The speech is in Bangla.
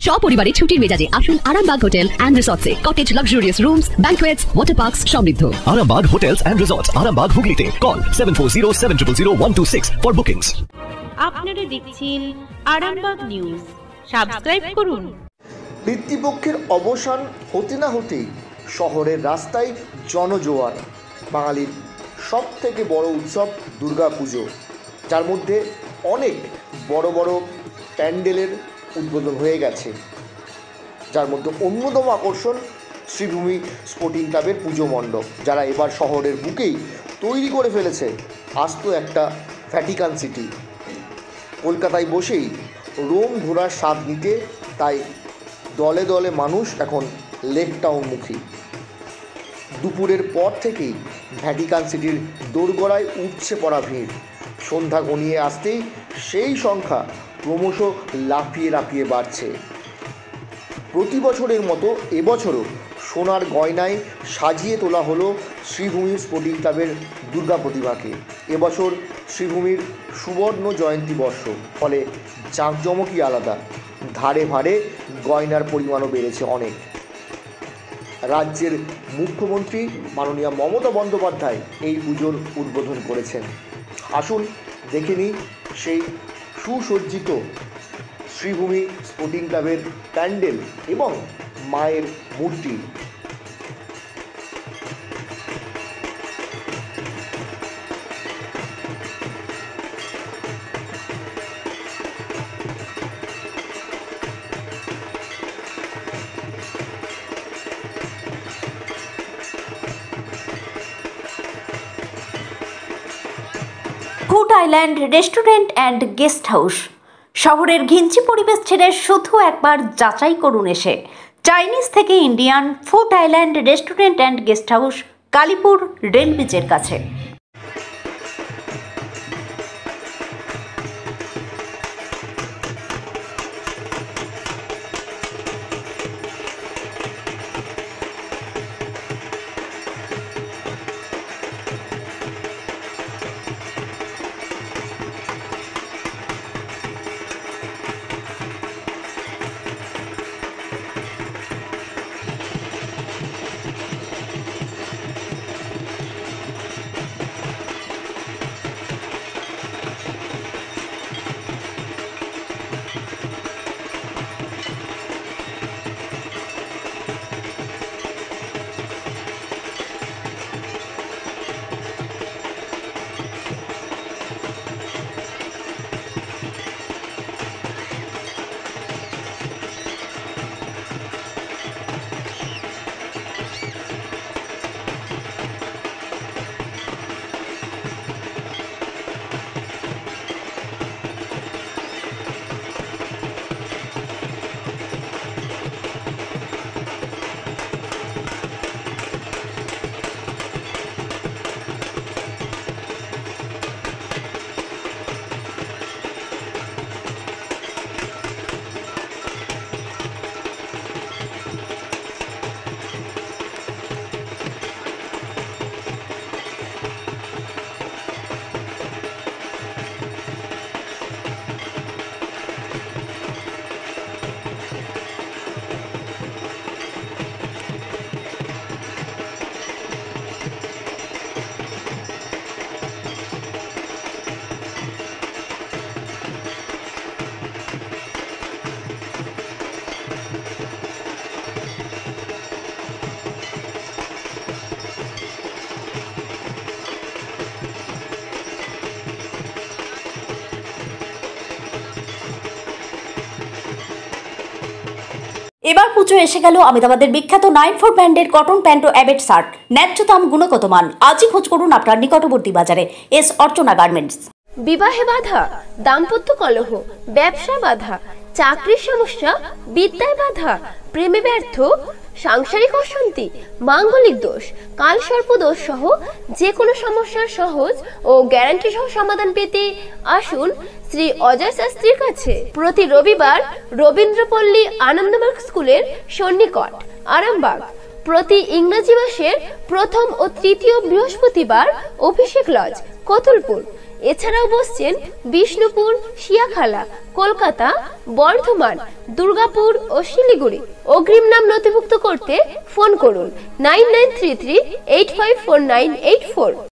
সপরিবারে ছুটির মেজাজে আসুন আরামবাগ হোটেল এন্ড রিসর্টসে। Cottage, luxurious rooms, banquets, water parks সমৃদ্ধ। Arambag Hotels and Resorts, Arambag Hooghly. Call 7407000126 for bookings. আপনারা দেখছেন আরামবাগ নিউজ। সাবস্ক্রাইব করুন। পিতৃপক্ষের অবসান হতে না হতেই শহরের রাস্তায় জনজোয়ার। বাঙালির সব থেকে বড় উৎসব দুর্গাপুজো, যার মধ্যে অনেক বড় বড় প্যান্ডেলের উদ্বোধন হয়ে গেছে। যার মধ্যে অন্যতম আকর্ষণ শ্রীভূমি স্পোর্টিং ক্লাবের পুজো মণ্ডপ, যারা এবার শহরের বুকেই তৈরি করে ফেলেছে আস্ত একটা ভ্যাটিকান সিটি। কলকাতায় বসেই রোম ঘোরার স্বাদ নিতে তাই দলে দলে মানুষ এখন লেক টাউনমুখী। দুপুরের পর থেকেই ভ্যাটিকান সিটির দোরগোড়ায় উপচে পড়া ভিড়। সন্ধ্যা ঘনিয়ে আসতেই সেই সংখ্যা ক্রমশ লাফিয়ে বাড়ছে। প্রতি বছরের মতো এবছরও সোনার গয়নায় সাজিয়ে তোলা হলো শ্রীভূমি স্পোর্টিং ক্লাবের দুর্গা প্রতিমাকে। এবছর শ্রীভূমির সুবর্ণ জয়ন্তী বর্ষ, ফলে জাঁকজমকই আলাদা। ধারে ভারে গয়নার পরিমাণও বেড়েছে অনেক। রাজ্যের মুখ্যমন্ত্রী মাননীয় মমতা বন্দ্যোপাধ্যায় এই পুজোর উদ্বোধন করেছেন। আসুন দেখে নিই সেই সুসজ্জিত শ্রীভূমি স্পোর্টিং ক্লাবের প্যান্ডেল এবং মায়ের মূর্তি। Food island restaurant and guest house. শহরের ঘিঞ্চি পরিবেশ ছেড়ে শুধু একবার যাচাই করুন এসে চাইনিজ থেকে Indian food island restaurant and guest house, Kalipur rail ব্রিজের কাছে। এবার পুজো এসে গেল আমেদাবাদের বিখ্যাত 94 ব্র্যান্ডের কটন প্যান্ট ও অ্যাবেট শার্ট। ন্যায্য দাম, গুণগত মান। আজই খোঁজ করুন আপনার নিকটবর্তী বাজারে এস অর্চনা গার্মেন্টস। বিবাহে বাধা, দাম্পত্য কলহ, ব্যবসা বাধা, চাকরির সমস্যা, বিদ্যায় বাধা, প্রেমে ব্যর্থ, সাংসারিক অশান্তি, মাঙ্গলিক দোষ, কালসর্প দোষ সহ যে কোনো সমস্যার সহজ ও গ্যারান্টি সহ সমাধান পেতে আসুন শ্রী অজয় শাস্ত্রীর কাছে। প্রতি রবিবার রবীন্দ্রপল্লী আনন্দমার্গ স্কুলের সন্নিকট আরামবাগ। প্রতি ইংরেজি মাসের প্রথম ও তৃতীয় বৃহস্পতিবার অভিষেক লজ, কতুলপুর। এছাড়াও বসছেন বিষ্ণুপুর, শিয়াখালা, কলকাতা, বর্ধমান, দুর্গাপুর ও শিলিগুড়ি। অগ্রিম নাম নথিভুক্ত করতে ফোন করুন 9933854984।